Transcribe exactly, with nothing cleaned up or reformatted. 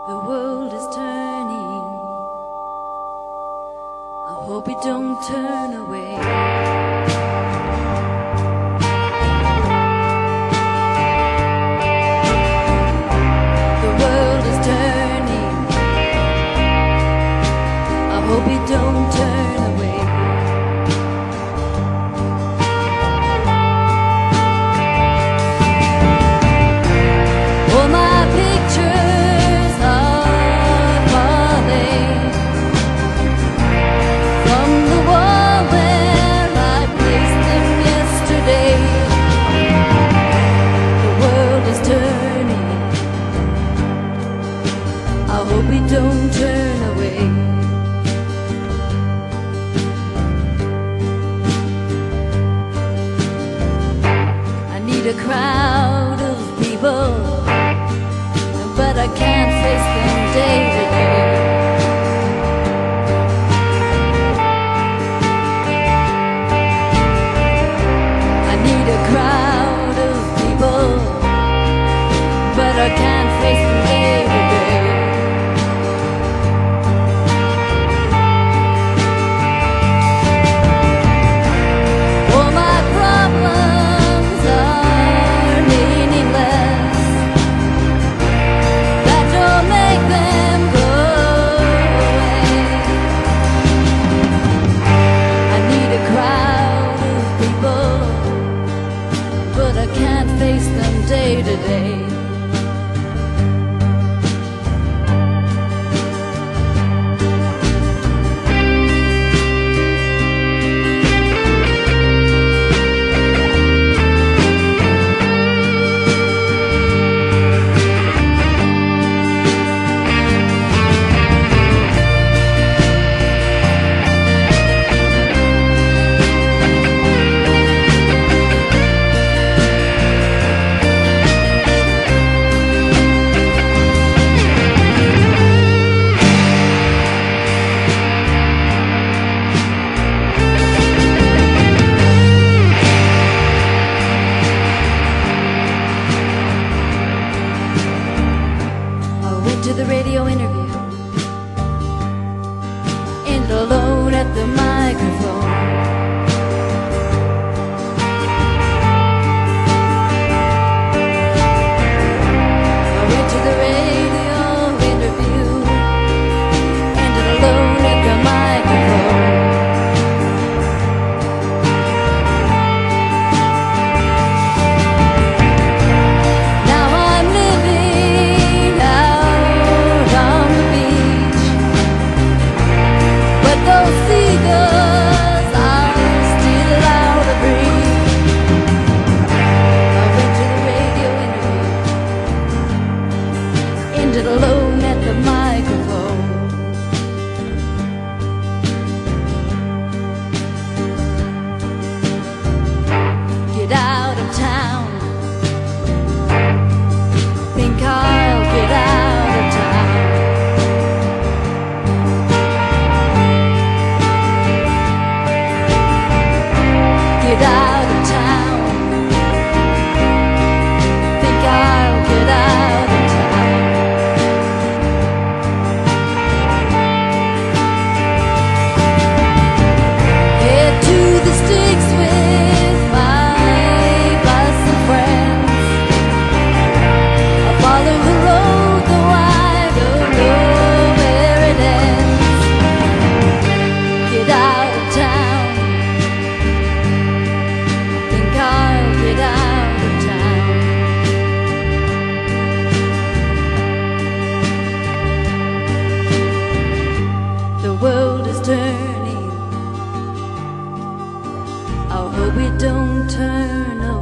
The world is turning. I hope it don't turn away. The world is turning. I hope it don't turn away. All my pictures are falling from the wall where I placed them yesterday. The world is turning. I hope it don't turn away. I need a crowd of people, but I can't face them day to day. I need a crowd of people, but I can't face them day to day. All my problems are meaningless. That don't make them go away. I need a crowd of people, but I can't face them day to day. To the radio interview, and alone at the microphone. I went to the radio interview, and alone at the microphone. Now I'm living out on the beach, but those seagulls are still out of reach. I went to the radio interview, ended alone at the microphone. Get out of town, think I'll get out of town. Get out of town, think I'll get out of town. Head to the sticks with my buzzing friends. I'll follow the road, though I don't know where it ends. Get out of town, think I'll get out of town. The world is turning. I hope it don't turn away.